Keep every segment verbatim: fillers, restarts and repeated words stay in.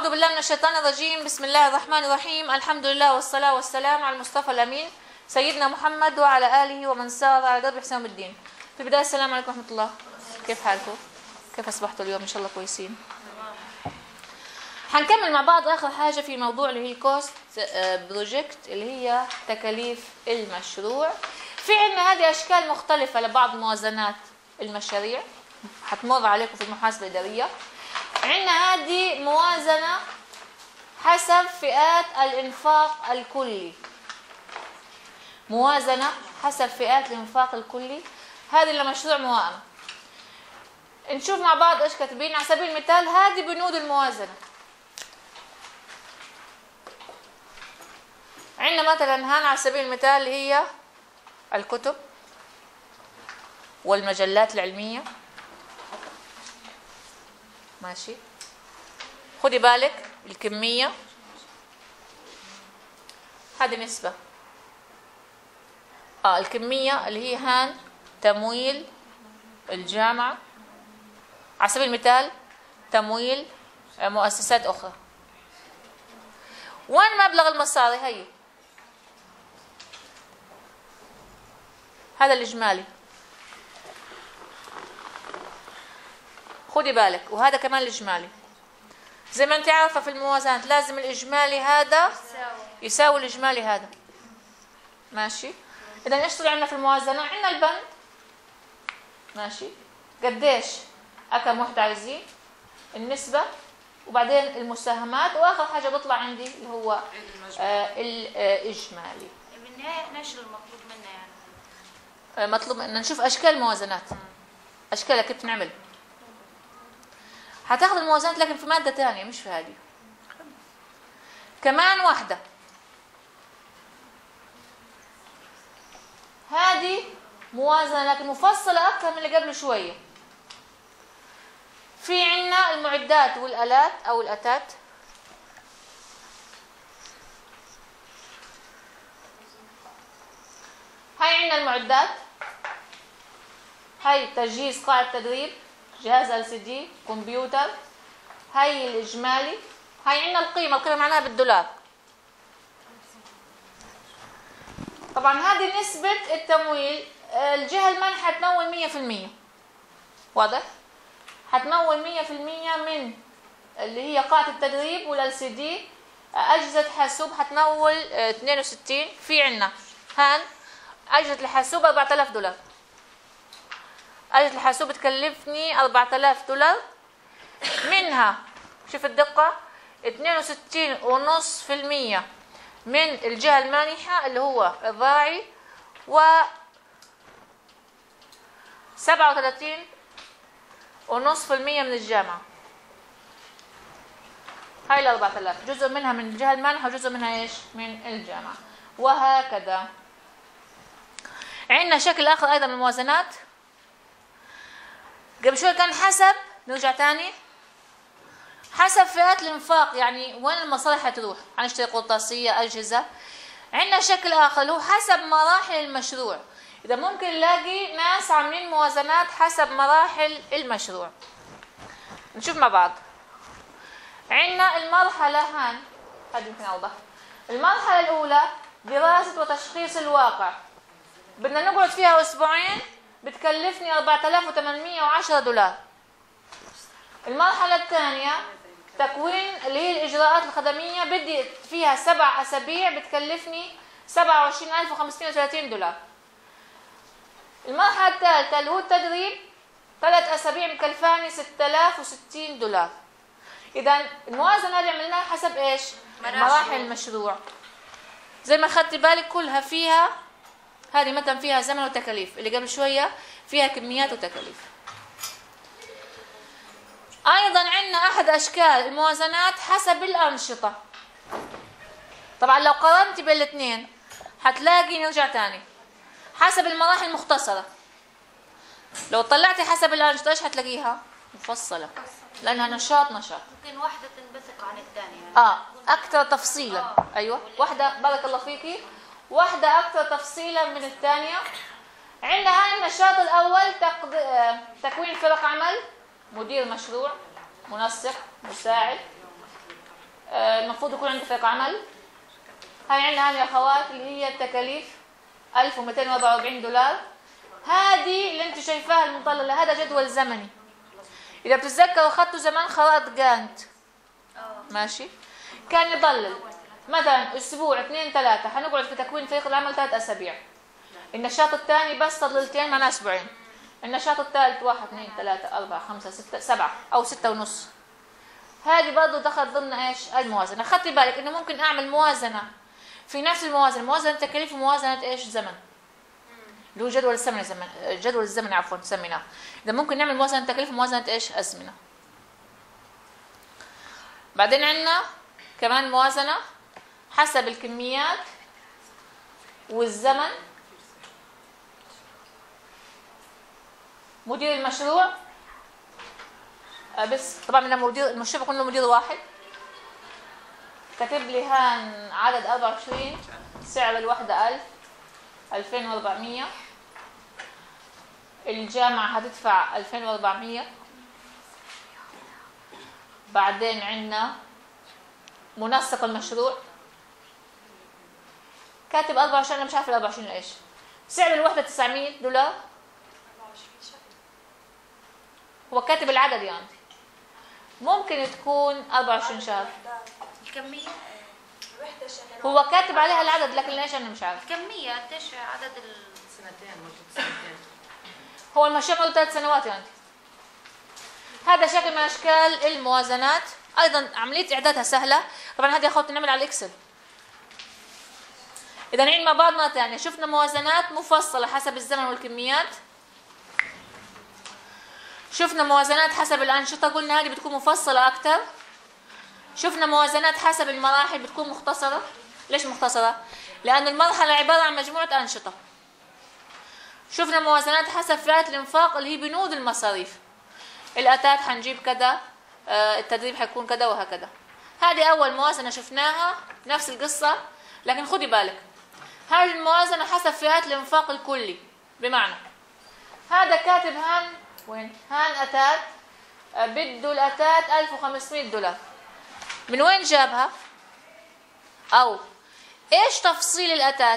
أعوذ بالله من الشيطان الرجيم. بسم الله الرحمن الرحيم. الحمد لله والصلاة والسلام على المصطفى الأمين سيدنا محمد وعلى آله ومن سار على درب حسام الدين. في البداية السلام عليكم ورحمة الله. كيف حالكم؟ كيف أصبحتوا اليوم؟ إن شاء الله كويسين. حنكمل مع بعض آخر حاجة في موضوع اللي هي الكوست بروجكت اللي هي تكاليف المشروع. في عندنا هذه أشكال مختلفة لبعض موازنات المشاريع حتمر عليكم في المحاسبة الإدارية. عندنا هذه موازنة حسب فئات الإنفاق الكلي. موازنة حسب فئات الإنفاق الكلي، هذه لمشروع موائم. نشوف مع بعض ايش كاتبين. على سبيل المثال هذه بنود الموازنة. عندنا مثلا هان على سبيل المثال هي الكتب والمجلات العلمية. ماشي، خدي بالك الكمية، هذه نسبة. اه الكمية اللي هي هان تمويل الجامعة على سبيل المثال، تمويل مؤسسات أخرى. وين مبلغ المصاري؟ هي هذا الإجمالي، خدي بالك، وهذا كمان الإجمالي. زي ما انت عارفة في الموازنات لازم الإجمالي هذا يساوي الإجمالي هذا. ماشي، إذا ايش طلع عندنا في الموازنة؟ عندنا البند، ماشي، قديش أكم وحدة عايزين، النسبة، وبعدين المساهمات، وآخر حاجة بيطلع عندي اللي هو آه الإجمالي. بالنهاية احنا ايش المطلوب منا يعني؟ آه مطلوب ان نشوف أشكال الموازنات، أشكالها كيف بتنعمل. هتاخذ الموازنات لكن في مادة ثانية مش في هذه. كمان واحدة، هذه موازنة لكن مفصلة أكثر من اللي قبل شوية. في عنا المعدات والآلات أو الأتات. هاي عنا المعدات، هاي تجهيز قاعة تدريب، جهاز إل سي دي، كمبيوتر. هاي الإجمالي. هاي عنا القيمة، القيمة معناها بالدولار. طبعا هذه نسبة التمويل. الجهة المالية حتمول مية في المية، واضح؟ حتمول مية في المية من اللي هي قاعة التدريب والال سي دي. أجهزة حاسوب حتمول اثنين وستين. في عنا هان أجهزة الحاسوب أربعة آلاف دولار. أجهزة الحاسوب تكلفني أربعة آلاف دولار، منها شوف الدقة اثنين وستين فاصلة خمسة بالمية من الجهة المانحة اللي هو الراعي، و سبعة وثلاثين فاصلة خمسة بالمية من الجامعة. هاي ال أربعة آلاف جزء منها من الجهة المانحة وجزء منها ايش؟ من الجامعة، وهكذا. عندنا شكل آخر أيضا من الموازنات. قبل شوي كان حسب، نرجع تاني، حسب فئات الانفاق، يعني وين المصالح هتروح. هنشتري قرطاسية، أجهزة. عندنا شكل آخر اللي هو حسب مراحل المشروع. إذا ممكن نلاقي ناس عاملين موازنات حسب مراحل المشروع. نشوف مع بعض. عندنا المرحلة هان، هذه يمكن أوضح. المرحلة الأولى دراسة وتشخيص الواقع، بدنا نقعد فيها أسبوعين، بتكلفني أربعة آلاف وثمانمية وعشرة دولار. المرحلة الثانية تكوين اللي هي الإجراءات الخدمية، بدي فيها سبع أسابيع، بتكلفني سبعة وعشرين ألف وخمسمية وثلاثين دولار. المرحلة الثالثة اللي هو التدريب، ثلاث أسابيع مكلفاني ستة آلاف وستين دولار. إذا الموازنة اللي عملناها حسب إيش؟ مراحل المشروع. زي ما أخذتي بالك كلها فيها، هذه مثلا فيها زمن وتكاليف، اللي قبل شوية فيها كميات وتكاليف. أيضا عندنا أحد أشكال الموازنات حسب الأنشطة. طبعا لو قارنت بين الاثنين هتلاقي، نرجع تاني، حسب المراحل المختصرة. لو طلعتي حسب الأنشطة ايش هتلاقيها؟ مفصلة، لأنها نشاط نشاط. ممكن واحدة تنبثق عن الثانية. اه أكثر تفصيلا. آه. أيوة، واحدة بارك الله فيكي، واحدة أكثر تفصيلا من الثانية. عندنا هاي النشاط الأول تقد... تكوين فرق عمل، مدير مشروع، منسق، مساعد. المفروض يكون عندي فريق عمل. هاي عندنا هاي يا اخوات اللي هي التكاليف ألف ومئتين وأربعة وأربعين دولار. هذه اللي انتم شايفاها المطلله هذا جدول زمني. اذا بتتذكروا اخذتوا زمان خرائط جانت ماشي، كان يضلل مثلا اسبوع اثنين ثلاثه حنقعد في تكوين فريق العمل ثلاث اسابيع، النشاط الثاني بس تضليلتين معناه اسبوعين، النشاط الثالث واحد اثنين ثلاثه اربعه خمسه سته سبعه او سته ونص. هذه برضه دخل ضمن ايش؟ الموازنه. خدتي بالك انه ممكن اعمل موازنه في نفس الموازنه، موازنه تكاليف وموازنه ايش؟ زمن. اللي هو جدول الزمن زمن جدول الزمن عفوا سميناه. اذا ممكن نعمل موازنه تكاليف وموازنه ايش؟ ازمنه. بعدين عندنا كمان موازنه حسب الكميات والزمن. مدير المشروع بس طبعا من مدير المشروع بيكون له مدير واحد. كاتب لي هان عدد أربعة وعشرين، سعر الوحده ألف، ألفين وأربعمية، الجامعه هتدفع ألفين وأربعمية. بعدين عندنا منسق المشروع كاتب أربعة وعشرين، انا مش عارفه ال أربعة وعشرين ايش. سعر الوحده تسعمية دولار. هو كاتب العدد يعني ممكن تكون أربعة وعشرين شهر. الكمية هو كاتب عليها العدد لكن ليش انا مش عارف. الكمية قديش عدد السنتين؟ موجود سنتين. هو المشروع له ثلاث سنوات يعني. هذا شكل من اشكال الموازنات، ايضا عمليه اعدادها سهله. طبعا هذه اخواتي نعمل على الاكسل. اذا نعيد مع بعض مره ثانيه. شفنا موازنات مفصله حسب الزمن والكميات، شفنا موازنات حسب الانشطه قلنا هذه بتكون مفصله اكثر، شفنا موازنات حسب المراحل بتكون مختصره. ليش مختصره؟ لان المرحله عباره عن مجموعه انشطه. شفنا موازنات حسب فئات الانفاق اللي هي بنود المصاريف، الاتات حنجيب كذا، التدريب حيكون كذا وهكذا. هذه اول موازنه شفناها، نفس القصه لكن خدي بالك هذه الموازنه حسب فئات الانفاق الكلي. بمعنى هذا كاتب هان وين؟ هان اتات بده الاتات ألف وخمسمية دولار. من وين جابها؟ او ايش تفصيل الاتات؟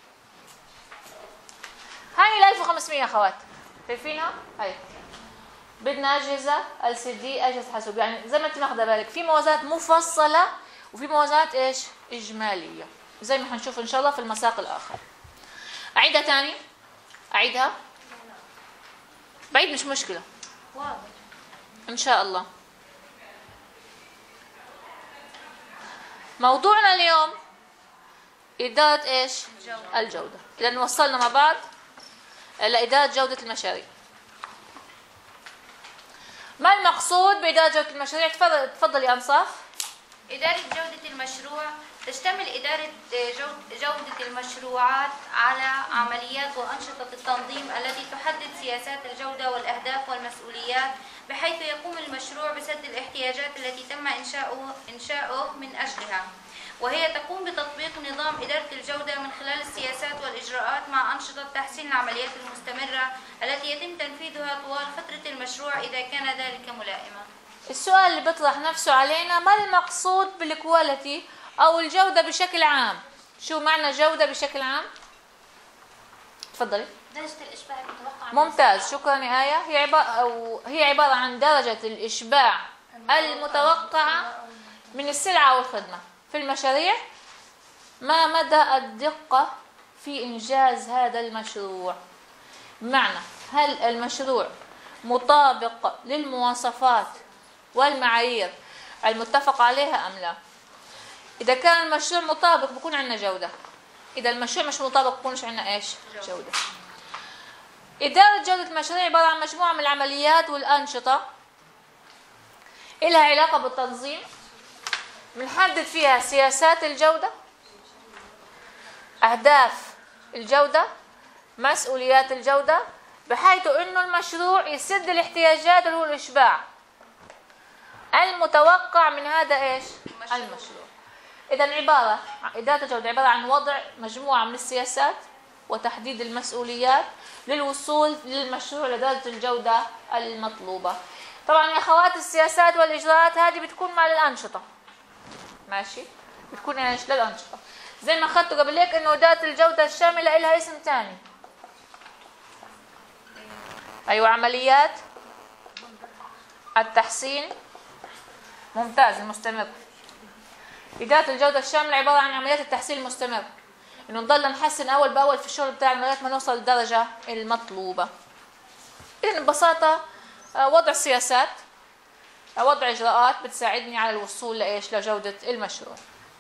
هاي ال ألف وخمسمية يا اخوات شايفينها؟ هاي بدنا اجهزه ال سي دي، اجهزه حاسوب، يعني زي ما انت ماخذه بالك في موازنات مفصله وفي موازنات ايش؟ اجماليه، زي ما حنشوف ان شاء الله في المساق الاخر. اعيدها ثاني؟ اعيدها؟ بعيد مش مشكله واضح ان شاء الله. موضوعنا اليوم إدارة إيش؟ الجودة. الجودة. إذا وصلنا مع بعض لإدارة جودة المشاريع. ما المقصود بإدارة جودة المشاريع؟ تفضل تفضل يا أنصاف. إدارة جودة المشروع تشتمل إدارة جودة المشروعات على عمليات وأنشطة التنظيم التي تحدد سياسات الجودة والأهداف والمسؤوليات، بحيث يقوم المشروع بسد الاحتياجات التي تم إنشاؤه إنشاؤه من أجلها، وهي تقوم بتطبيق نظام إدارة الجودة من خلال السياسات والإجراءات مع أنشطة تحسين العمليات المستمرة التي يتم تنفيذها طوال فترة المشروع إذا كان ذلك ملائما. السؤال اللي بيطرح نفسه علينا، ما المقصود بالكواليتي أو الجودة بشكل عام؟ شو معنى جودة بشكل عام؟ تفضلي. درجة الإشباع المتوقعة. ممتاز، شكرا يا آية. هي عبارة أو هي عبارة عن درجة الإشباع المتوقعة من السلعة أو الخدمة في المشاريع. ما مدى الدقة في إنجاز هذا المشروع؟ بمعنى هل المشروع مطابق للمواصفات والمعايير المتفق عليها أم لا؟ إذا كان المشروع مطابق بكون عندنا جودة، إذا المشروع مش مطابق بكونش عندنا إيش؟ جودة. إدارة جودة المشاريع عبارة عن مجموعة من العمليات والأنشطة إلها علاقة بالتنظيم، بنحدد فيها سياسات الجودة، أهداف الجودة، مسؤوليات الجودة، بحيث إنه المشروع يسد الاحتياجات اللي هو الإشباع المتوقع من هذا إيش؟ المشروع. إذا عبارة إدارة الجودة عبارة عن وضع مجموعة من السياسات وتحديد المسؤوليات للوصول للمشروع لدرجة الجودة المطلوبة. طبعا يا أخوات السياسات والإجراءات هذه بتكون مع الأنشطة ماشي؟ بتكون ايش؟ للأنشطة. زي ما أخذتوا قبل هيك إنه إدارة الجودة الشاملة إلها اسم ثاني. أيوة، عمليات التحسين ممتاز المستمر. إدارة الجودة الشاملة عبارة عن عمليات التحسين المستمر، إنه نضل نحسن أول بأول في الشغل بتاعنا لغاية ما نوصل للدرجة المطلوبة. إذن ببساطة وضع سياسات، وضع إجراءات بتساعدني على الوصول لإيش؟ لجودة المشروع.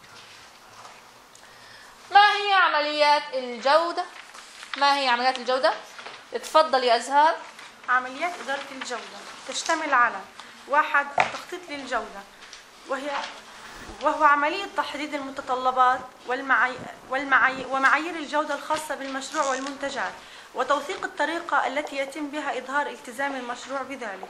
ما هي عمليات الجودة؟ ما هي عمليات الجودة؟ اتفضل يا أزهار. عمليات إدارة الجودة تشتمل على واحد التخطيط للجودة، وهي وهو عملية تحديد المتطلبات والمعاي... والمعاي... ومعايير الجودة الخاصة بالمشروع والمنتجات، وتوثيق الطريقة التي يتم بها إظهار التزام المشروع بذلك.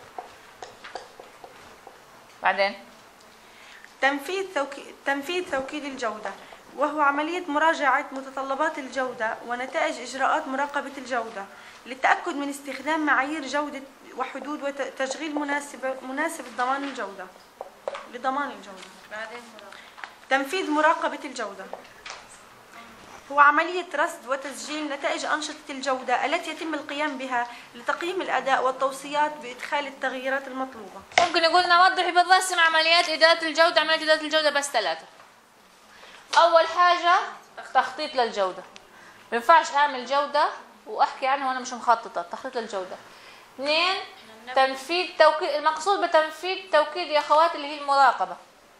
بعدين تنفيذ توكي... تنفيذ توكيد الجودة، وهو عملية مراجعة متطلبات الجودة ونتائج إجراءات مراقبة الجودة للتأكد من استخدام معايير جودة وحدود وتشغيل مناسب مناسب لضمان الجودة لضمان الجودة. بعدين تنفيذ مراقبة الجودة هو عملية رصد وتسجيل نتائج أنشطة الجودة التي يتم القيام بها لتقييم الأداء والتوصيات بإدخال التغييرات المطلوبة. ممكن يقول نوضح بالرسم عمليات إدارة الجودة. عمليات إدارة الجودة بس ثلاثة. أول حاجة تخطيط للجودة، ما ينفعش أعمل جودة وأحكي عنها وأنا مش مخططة. تخطيط للجودة. اثنين، تنفيذ توكيد. المقصود بتنفيذ توكيد يا أخوات اللي هي المراقبة،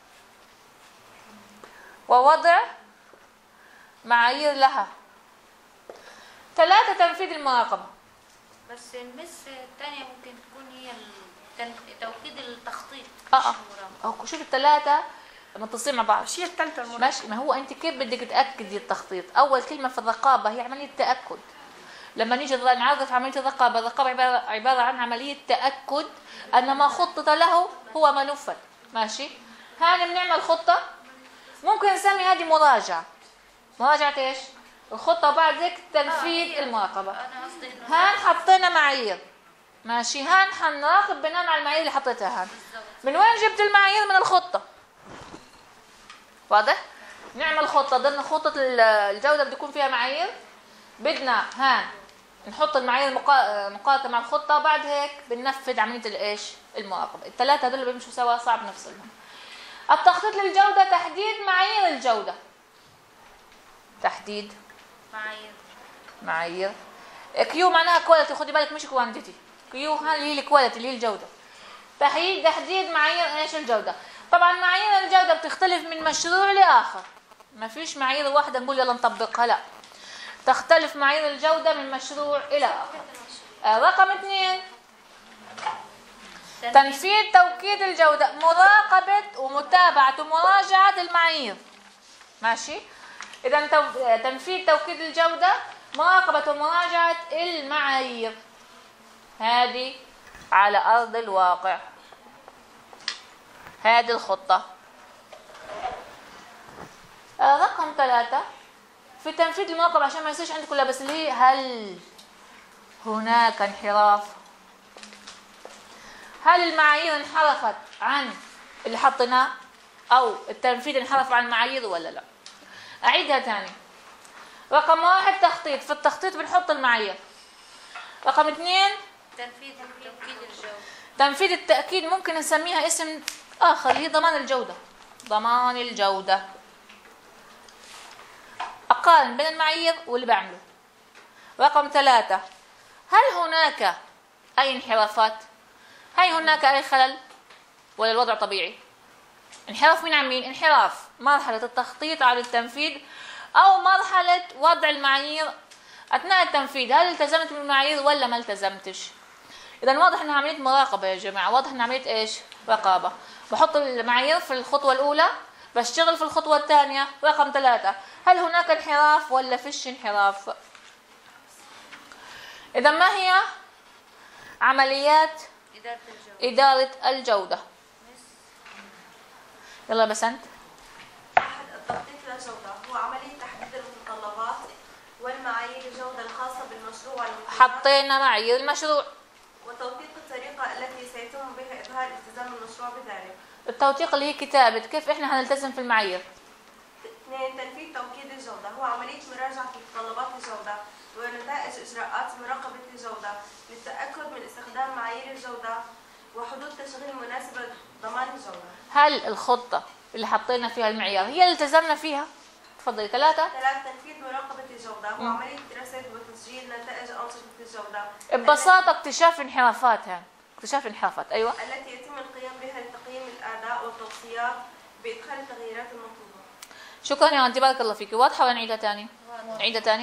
ووضع معايير لها. ثلاثة، تنفيذ المراقبة. بس المس الثانية ممكن تكون هي التن- توكيد التخطيط. اه اه أو شوف الثلاثة متصلين مع بعض. الشيء الثالثة المراقبة. ماشي، ما هو انت كيف بدك تاكدي التخطيط؟ اول كلمه في الرقابه هي عمليه تاكد. لما نيجي نعرف عمليه الرقابه، الرقابه عباره عباره عن عمليه تاكد ان ما خطط له هو ما نفذ. ماشي، هان بنعمل خطه، ممكن نسمي هذه مراجعه. مراجعه ايش؟ الخطه، وبعد ذلك تنفيذ آه المراقبه. انا قصدي انه هان حطينا معايير، ماشي، هان حنراقب بناء على المعايير اللي حطيتها. هان من وين جبت المعايير؟ من الخطه. واضح؟ نعمل خطه، ضمن خطه الجوده بده يكون فيها معايير، بدنا هان نحط المعايير مقارنه مع الخطه، وبعد هيك بننفذ عمليه الايش؟ المراقبه. الثلاثه هذول بيمشوا سوا، صعب نفصلهم. التخطيط للجوده تحديد معايير الجوده. تحديد معايير معايير. كيو معناها كواليتي، خدي بالك مش كوانتيتي. كيو هاي هي الكواليتي اللي هي الجوده. تحديد تحديد معايير ايش؟ الجوده. طبعا معايير الجوده بتختلف من مشروع لاخر، ما فيش معايير واحده نقول يلا نطبقها، لا، تختلف معايير الجوده من مشروع الى اخر. آه رقم اثنين، تنفيذ توكيد الجوده، مراقبه ومتابعه ومراجعه المعايير. ماشي، اذا تنفيذ توكيد الجوده، مراقبه ومراجعه المعايير، هذه على ارض الواقع، هذه الخطة. آه رقم ثلاثة، في تنفيذ المراقبة عشان ما يصيرش عندكم لا بس اللي هي هل هناك انحراف؟ هل المعايير انحرفت عن اللي حطيناه؟ أو التنفيذ انحرف عن المعايير ولا لا؟ أعيدها ثاني. رقم واحد تخطيط، في التخطيط بنحط المعايير. رقم اثنين تنفيذ توكيد الجودة. تنفيذ التأكيد ممكن نسميها اسم آخر، هي ضمان الجودة. ضمان الجودة. أقارن بين المعايير واللي بعمله. رقم ثلاثة، هل هناك أي انحرافات؟ هل هناك أي خلل؟ ولا الوضع طبيعي؟ انحراف من عن مين؟ انحراف مرحلة التخطيط على التنفيذ، أو مرحلة وضع المعايير أثناء التنفيذ. هل التزمت بالمعايير ولا ما التزمتش؟ إذا واضح إنها عملية مراقبة يا جماعة، واضح إنها عملية إيش؟ رقابة. بحط المعايير في الخطوة الأولى، بشتغل في الخطوة الثانية. رقم ثلاثة، هل هناك انحراف ولا فيش انحراف؟ إذا ما هي عمليات إدارة الجودة؟ إدارة الجودة؟ يلا بسنت. أحد التخطيط للجودة هو عملية تحديد المتطلبات والمعايير الجودة الخاصة بالمشروع والمنتجات، حطينا معايير المشروع، وتوثيق الطريقة التي سيتم بها إظهار التزام المشروع بذلك. التوثيق اللي هي كتابة، كيف احنا هنلتزم في المعايير؟ اثنين تنفيذ توكيد الجودة هو عملية مراجعة متطلبات الجودة ونتائج إجراءات مراقبة الجودة للتأكد من استخدام معايير الجودة وحدود تشغيل مناسبة لضمان الجودة. هل الخطة اللي حطينا فيها المعيار هي اللي التزمنا فيها؟ تفضلي. ثلاثة. ثلاث تنفيذ مراقبة الجودة هو عملية دراسة وتسجيل نتائج أنشطة الجودة ببساطة اكتشاف انحرافاتها، اكتشاف انحرافات. أيوة. التي يتم القيام بها لتقييم الأداء والتوصيات بإدخال التغييرات المطلوبة. شكرا يا أنتي، بارك الله فيكي. واضحة ولا نعيدها تاني؟ نعيدها تاني.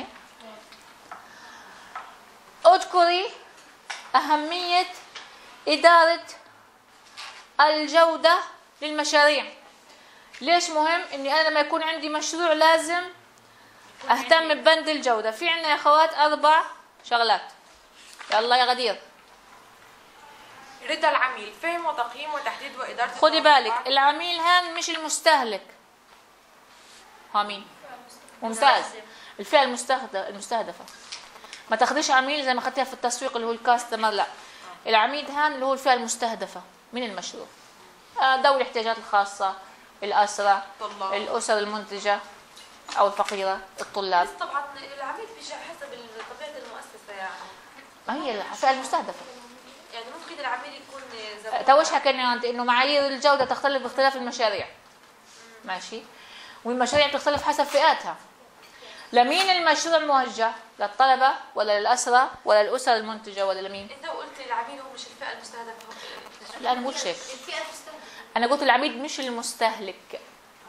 اذكري أهمية إدارة الجودة للمشاريع. ليش مهم؟ إني أنا لما يكون عندي مشروع لازم أهتم ببند الجودة. في عنا يا أخوات أربع شغلات. يلا يا غدير. رضا العميل، فهم وتقييم وتحديد وإدارة. خدي بالك العميل هان مش المستهلك. ها مين؟ ممتاز. الفئة المستهدفة المستهدفة. ما تاخديش عميل زي ما اخدتيها في التسويق اللي هو الكاستمر، لا. العميل هان اللي هو الفئة المستهدفة من المشروع. ذوي الاحتياجات الخاصة، الأسرة، طلاب. الأسر المنتجة أو الفقيرة، الطلاب. بس طبعا العميل بيجي حسب طبيعة المؤسسة يعني. ما هي الفئة المستهدفة. يعني ممكن العميل يكون زبون. توش حكينا انت انه معايير الجودة تختلف باختلاف المشاريع. ماشي. والمشاريع بتختلف حسب فئاتها. لمين المشروع موجه؟ للطلبة ولا للأسرة ولا للأسر المنتجة ولا لمين؟ انت قلت العميل هو مش الفئة المستهدفة. لا أنا قلت هيك. الفئة المستهدفة. أنا قلت العميل مش المستهلك.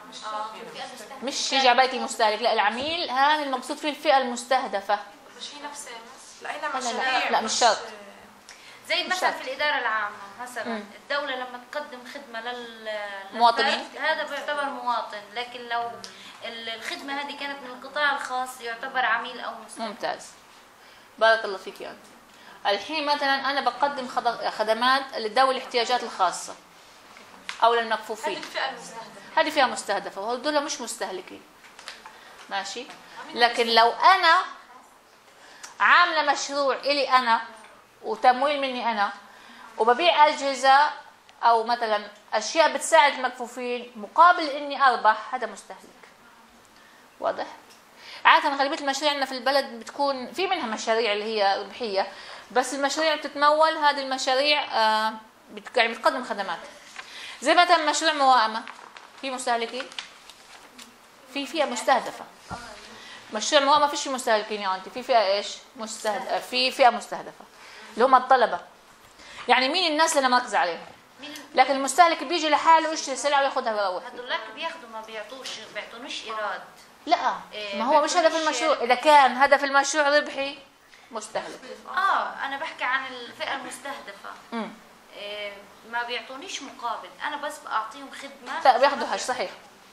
مش يجي على بالك المستهلك، لا العميل هان المقصود فيه الفئة المستهدفة. مش هي نفسها لقينا لا مشاريع. لا, لا مش شرط. زي مش مثلا شرط. في الإدارة العامة مثلا مم. الدولة لما تقدم خدمة لل مواطنين. للفرد، هذا بيعتبر مواطن، لكن لو ال- الخدمة هذه كانت من القطاع الخاص يعتبر عميل أو مستهلك. ممتاز. بارك الله فيك يا أنت. الحين مثلا أنا بقدم خد- خدمات لذوي الاحتياجات الخاصة أو هذه للمكفوفين. الفئة المستهدفة. هذه فئة مستهدفة وهذول مش مستهلكين. ماشي. لكن لو أنا عاملة مشروع إلي أنا وتمويل مني أنا وببيع أجهزة أو مثلا أشياء بتساعد المكفوفين مقابل إني أربح، هذا مستهلك. واضح؟ عادة غالبية المشاريع عندنا في البلد بتكون في منها مشاريع اللي هي ربحية، بس المشاريع بتتمول، هذه المشاريع آه بت- يعني بتقدم خدمات. زي مثلا مشروع موائمة، في مستهلكين؟ في فئة مستهدفة. مشروع موائمة فيش فيه مستهلكين يا أنتي، في فئة إيش؟ مستهدفة. في فئة مستهدفة اللي هم الطلبة. يعني مين الناس اللي أنا مركز عليهم؟ لكن المستهلك بيجي لحاله يشتري سلعة وياخدها ويروح. هذولاك بياخذوا ما بيعطوش بيعطونوش إيراد. لا إيه، ما هو مش هدف بيعطونيش- المشروع. إذا كان هدف المشروع ربحي مستهلك. اه انا بحكي عن الفئة المستهدفة. امم إيه، ما بيعطونيش مقابل، انا بس بعطيهم خدمة. لا بياخدوا حاجة صحيح.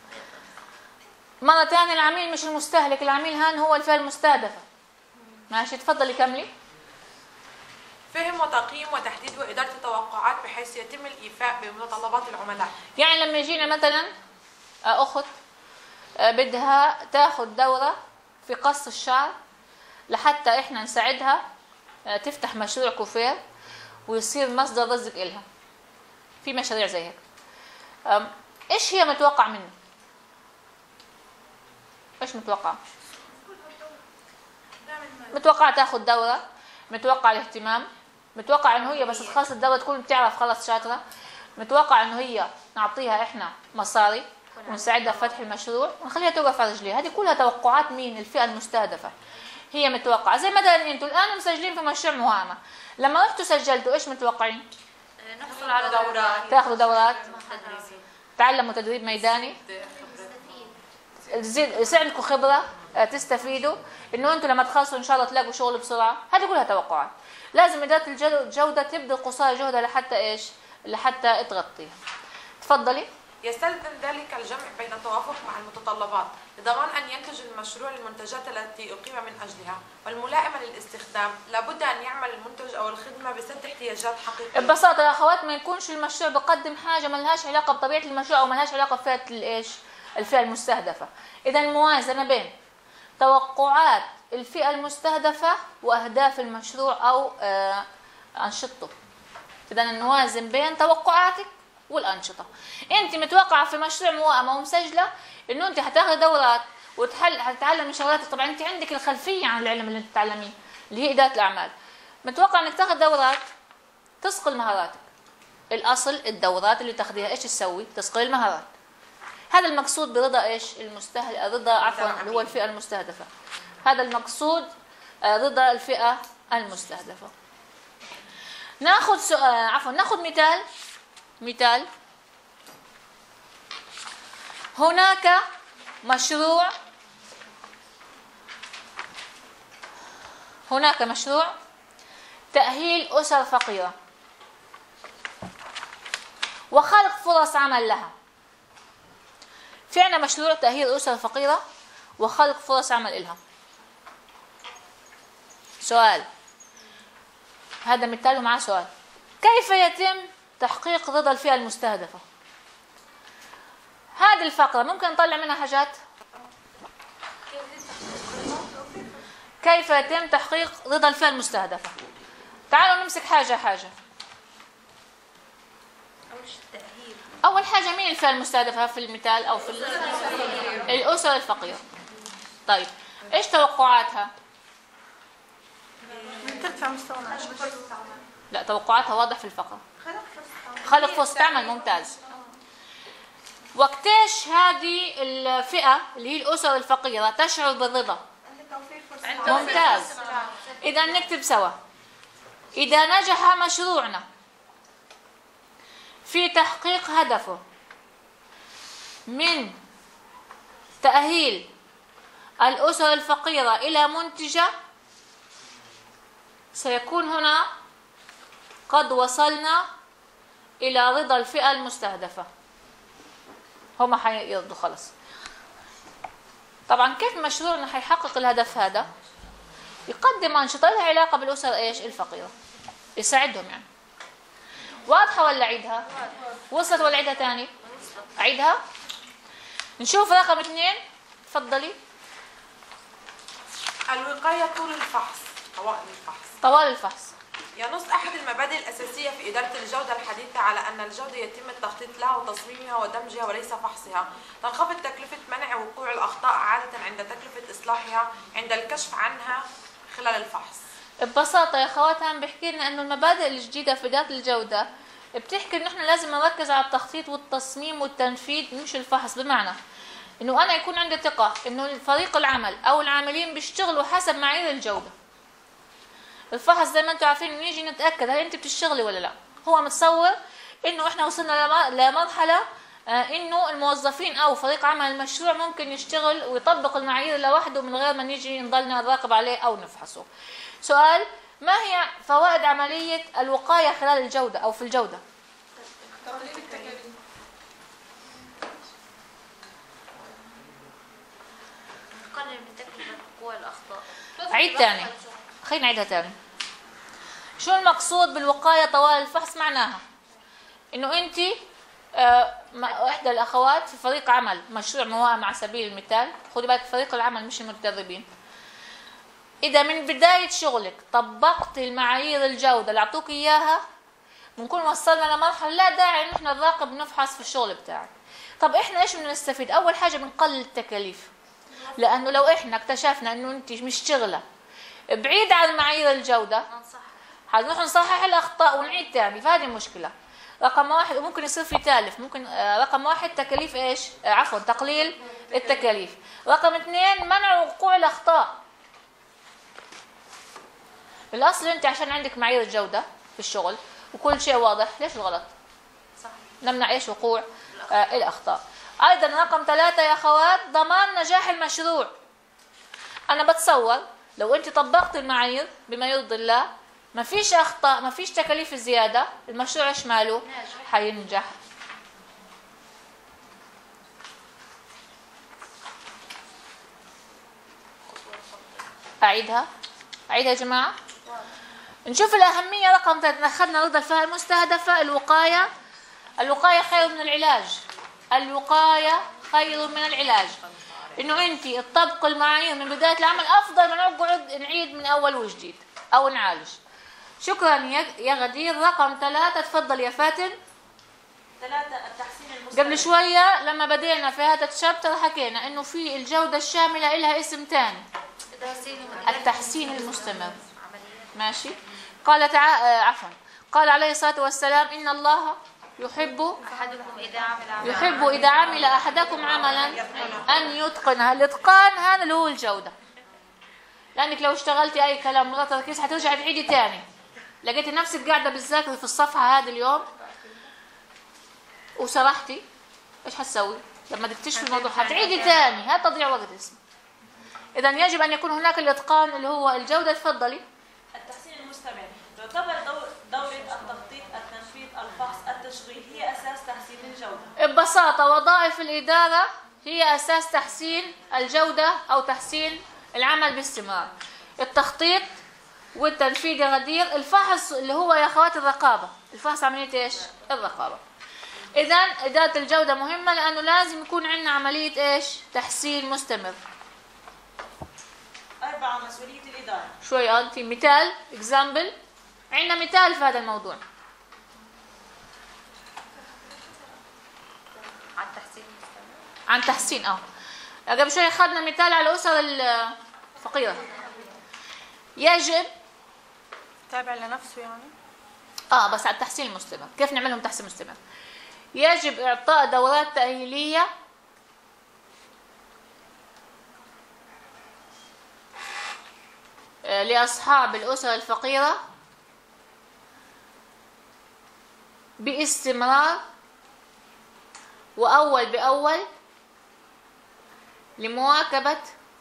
مرة ثانية العميل مش المستهلك، العميل هان هو الفئة المستهدفة. ماشي تفضلي كملي. فهم وتقييم وتحديد وإدارة التوقعات بحيث يتم الإيفاء بمتطلبات العملاء. يعني لما يجينا مثلا أخت بدها تاخذ دورة في قص الشعر لحتى إحنا نساعدها تفتح مشروع كوفير ويصير مصدر رزق إلها. في مشاريع زي هيك. أم، إيش هي متوقع منه؟ إيش متوقع؟ متوقع تاخذ دورة، متوقع الاهتمام، متوقع انه هي بس تخلص الدورة تكون بتعرف خلص شاطرة، متوقع انه هي نعطيها احنا مصاري ونساعدها في فتح المشروع ونخليها توقف على رجليها. هذه كلها توقعات مين؟ الفئة المستهدفة. هي متوقعة. زي مثلا انتوا الان مسجلين في مشروع موائمة، لما رحتوا سجلتوا ايش متوقعين؟ إيه، نحصل على دورات، تاخذوا دورات، تدريبية، تعلموا تدريب ميداني، تزيد يصير عندكم خبره، آه، تستفيدوا انه انتم لما تخلصوا ان شاء الله تلاقوا شغل بسرعه. هذه كلها توقعات. لازم اداره الجوده تبذل قصارى جهدها لحتى ايش؟ لحتى تغطيها. تفضلي. يستلزم ذلك الجمع بين التوافق مع المتطلبات لضمان أن ينتج المشروع المنتجات التي أقيم من أجلها والملائمة للاستخدام. لابد أن يعمل المنتج أو الخدمة بسد احتياجات حقيقية. ببساطه يا اخوات ما يكونش المشروع بقدم حاجه ما لهاش علاقه بطبيعه المشروع او ما لهاش علاقه بفئه الايش؟ الفئه المستهدفه. اذا الموازنه بين توقعات الفئه المستهدفه واهداف المشروع او آه انشطته. اذا نوازن بين توقعاتك والأنشطة. أنت متوقعة في مشروع موائمة ومسجلة إنه أنت هتاخذي دورات وتحل هتتعلمي شغلات. طبعا أنت عندك الخلفية عن العلم اللي أنت تتعلميه اللي هي إدارة الأعمال، متوقع إنك تاخذ دورات تصقل مهاراتك. الأصل الدورات اللي تاخذيها إيش تسوي؟ تصقل المهارات. هذا المقصود برضا إيش؟ المستهدف، رضا عفوا اللي هو الفئة المستهدفة. هذا المقصود رضا الفئة المستهدفة. ناخذ سؤال عفوا ناخذ مثال. مثال هناك مشروع هناك مشروع تأهيل أسر فقيرة وخلق فرص عمل لها. في عنا مشروع تأهيل أسر فقيرة وخلق فرص عمل لها. سؤال، هذا مثال ومعاه سؤال. كيف يتم تحقيق رضا الفئة المستهدفة؟ هذه الفقرة ممكن نطلع منها حاجات. كيف يتم تحقيق رضا الفئة المستهدفة؟ تعالوا نمسك حاجة حاجة. أول حاجة مين الفئة المستهدفة في المثال أو في الأسر الفقيرة؟ طيب إيش توقعاتها؟ من ترفع مستوى المعيشة. لا، توقعاتها واضح في الفقرة. خلق فرصة عمل، ممتاز. وقتيش هذه الفئة اللي هي الأسر الفقيرة تشعر بالرضا؟ ممتاز. إذا نكتب سوا. إذا نجح مشروعنا في تحقيق هدفه من تأهيل الأسر الفقيرة إلى منتجة، سيكون هنا قد وصلنا إلى رضا الفئة المستهدفة. هم حيرضوا خلص. طبعا كيف مشروعنا حيحقق الهدف هذا؟ يقدم أنشطة لها علاقة بالأسر إيش الفقيرة، يساعدهم يعني. واضحة ولا أعيدها؟ وصلت ولا أعيدها تاني؟ أعيدها. نشوف رقم اثنين، تفضلي. الوقاية طول الفحص، طوال الفحص. طوال الفحص. ينص أحد المبادئ الأساسية في إدارة الجودة الحديثة على أن الجودة يتم التخطيط لها وتصميمها ودمجها وليس فحصها. تنخفض تكلفة منع وقوع الأخطاء عادة عند تكلفة إصلاحها عند الكشف عنها خلال الفحص. ببساطة يا أخوات عم بحكي لنا إنه المبادئ الجديدة في إدارة الجودة بتحكي إنه إحنا لازم نركز على التخطيط والتصميم والتنفيذ مش الفحص. بمعنى إنه أنا يكون عندي ثقة إنه فريق العمل أو العاملين بيشتغلوا حسب معايير الجودة. الفحص زي ما انتم عارفين نيجي نتاكد هل انت بتشتغلي ولا لا. هو متصور انه احنا وصلنا لمرحله انه الموظفين او فريق عمل المشروع ممكن يشتغل ويطبق المعايير لوحده من غير ما نيجي نضلنا نراقب عليه او نفحصه. سؤال، ما هي فوائد عمليه الوقايه خلال الجوده او في الجوده؟ تقليل التكاليف. تقلل من تكلفة وقوع الأخطاء. عيد تاني، خلينا نعيدها تاني. شو المقصود بالوقاية طوال الفحص؟ معناها انه انت آه احدى الاخوات في فريق عمل مشروع موائم على سبيل المثال، خدي بالك فريق العمل مش المتدربين. اذا من بداية شغلك طبقت المعايير الجودة اللي اعطوك اياها، بنكون وصلنا لمرحلة لا داعي ان احنا نراقب ونفحص في الشغل بتاعك. طب احنا ايش بدنا نستفيد؟ اول حاجة بنقلل التكاليف، لانه لو احنا اكتشفنا انه انت مشتغله بعيد عن معايير الجوده هنروح نصحح الاخطاء ونعيد تاني، فهذه مشكله. رقم واحد، وممكن يصير في تالف، ممكن رقم واحد تكاليف ايش؟ عفوا تقليل التكاليف. رقم اثنين منع وقوع الاخطاء. الاصل انت عشان عندك معايير الجوده في الشغل وكل شيء واضح، ليش الغلط؟ صح. نمنع ايش؟ وقوع آه الاخطاء. ايضا رقم ثلاثة يا اخوات، ضمان نجاح المشروع. انا بتصور لو انت طبقت المعايير بما يرضي الله، ما فيش اخطاء، ما فيش تكاليف زياده، المشروع ايش ماله؟ حينجح. اعيدها اعيدها يا جماعه. نشوف الاهميه. رقم ثلاثة، اخذنا رضا الفئه المستهدفه. الوقايه الوقايه خير من العلاج. الوقايه خير من العلاج. انه انت تطبق المعايير من بدايه العمل افضل من نقعد نعيد من اول وجديد او نعالج. شكرا يا غدير. رقم ثلاثة، تفضل يا فاتن. ثلاثة التحسين المستمر. قبل شوية لما بدينا في هذا الشابتر حكينا إنه في الجودة الشاملة إلها اسم تاني، التحسين المستمر. ماشي. قال تعالى عفوا قال عليه الصلاة والسلام إن الله يحب أحدكم إذا عمل عملا يحب إذا عمل أحدكم عملا أن يتقنها. الإتقان هذا اللي هو الجودة، لأنك لو اشتغلتي أي كلام من غير تركيز حترجعي تعيدي تاني. لقيتي نفسك قاعدة بتذاكري في الصفحة هذا اليوم وسرحتي، إيش حتسوي؟ لما تكتشفي الموضوع حتعيدي تاني، هذا تضييع وقت اسمه. إذا يجب أن يكون هناك الإتقان اللي هو الجودة. تفضلي. التحسين المستمر تعتبر دور دورة التخطيط، التنفيذ، الفحص، التشغيل هي أساس تحسين الجودة. ببساطة وظائف الإدارة هي أساس تحسين الجودة أو تحسين العمل باستمرار. التخطيط والتنفيذ يا غدير. الفحص اللي هو يا أخوات الرقابة. الفحص عملية إيش؟ الرقابة. إذا إدارة الجودة مهمة لأنه لازم يكون عندنا عملية إيش؟ تحسين مستمر. أربعة مسؤولية الإدارة. شوي أنتي مثال example. عندنا مثال في هذا الموضوع عن تحسين المستمر. عن تحسين اه قبل شوي أخذنا مثال على الأسر الفقيرة. يجب تابع لنفسه يعني. اه بس على التحسين المستمر. كيف نعملهم تحسين مستمر؟ يجب إعطاء دورات تأهيلية لأصحاب الأسر الفقيرة باستمرار وأول بأول لمواكبة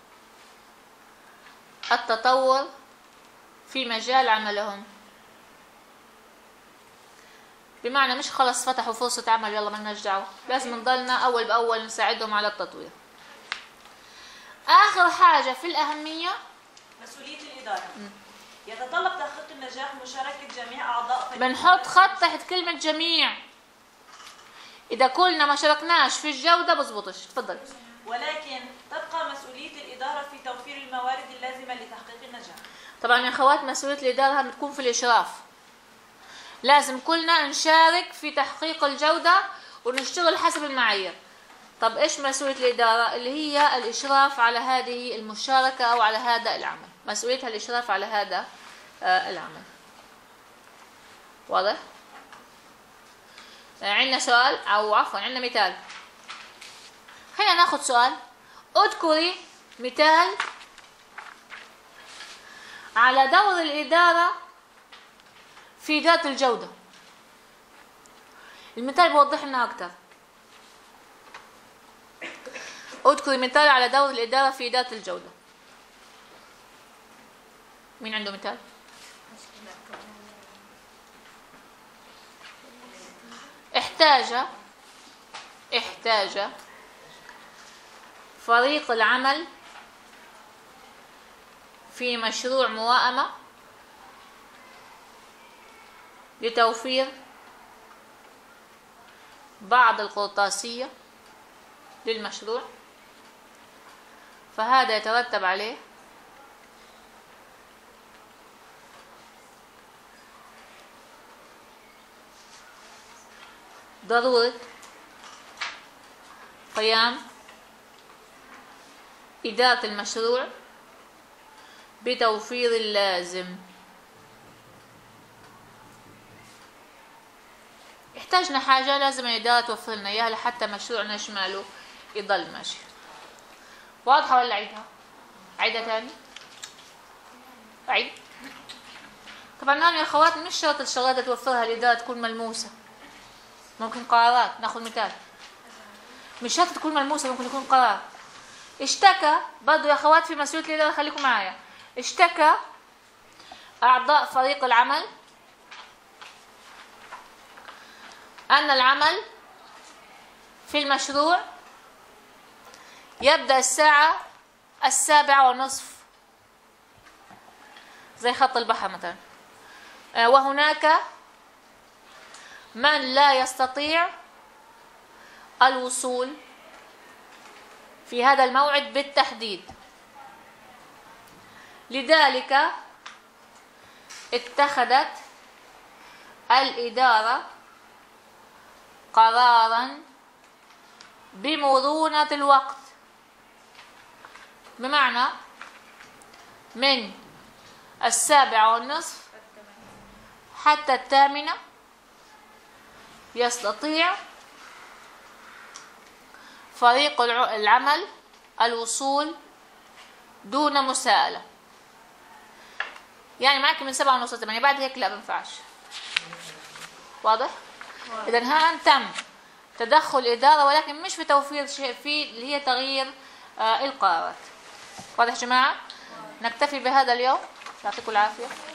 التطور في مجال عملهم. بمعنى مش خلص فتحوا فرصة عمل يلا مالناش دعوة، لازم نضلنا أول بأول نساعدهم على التطوير. آخر حاجة في الأهمية مسؤولية الإدارة. م. يتطلب تحقيق النجاح مشاركة جميع أعضاء فريق. بنحط خط تحت كلمة جميع. إذا كلنا ما شاركناش في الجودة بزبطش. تفضل. ولكن تبقى مسؤولية الإدارة في توفير الموارد اللازمة لتحقيق النجاح. طبعا يا أخوات مسؤولية الإدارة بتكون في الإشراف. لازم كلنا نشارك في تحقيق الجودة ونشتغل حسب المعايير. طب إيش مسؤولية الإدارة؟ اللي هي الإشراف على هذه المشاركة أو على هذا العمل. مسؤوليتها الإشراف على هذا آه العمل. واضح؟ آه عندنا سؤال أو عفوا عندنا مثال. خلينا ناخذ سؤال. اذكري مثال على دور الإدارة في إدارة الجودة. المثال بيوضح لنا أكثر. اذكري مثال على دور الإدارة في إدارة الجودة. مين عنده مثال؟ احتاج احتاج فريق العمل في مشروع موائمة لتوفير بعض القرطاسية للمشروع، فهذا يترتب عليه ضرورة قيام إدارة المشروع بتوفير اللازم. احتاجنا حاجة لازم الإدارة توفر لنا إياها لحتى مشروعنا شماله يضل ماشي. واضحة ولا عيدها؟ عيدها تاني؟ عيد. طبعا هون يا أخوات مش شرط الشغلات توفرها الإدارة تكون ملموسة. ممكن قرارات. ناخذ مثال. مش شرط تكون ملموسة، ممكن يكون قرار. اشتكى برضو يا أخوات في مسؤولية الإدارة، خليكم معايا. اشتكى أعضاء فريق العمل أن العمل في المشروع يبدأ الساعة السابعة ونصف زي خط البحر مثلا، وهناك من لا يستطيع الوصول في هذا الموعد بالتحديد، لذلك اتخذت الإدارة قرارا بمرونة الوقت، بمعنى من السابعة والنصف حتى الثامنة يستطيع فريق العمل الوصول دون مساءلة. يعني معك من سبعة ونص ثمانية، بعد هيك لا بنفعش. واضح؟ إذا هان تم تدخل الإدارة، ولكن مش في توفير شيء، في اللي هي تغيير آه القرارات. واضح جماعة؟ نكتفي بهذا اليوم، يعطيكم العافية.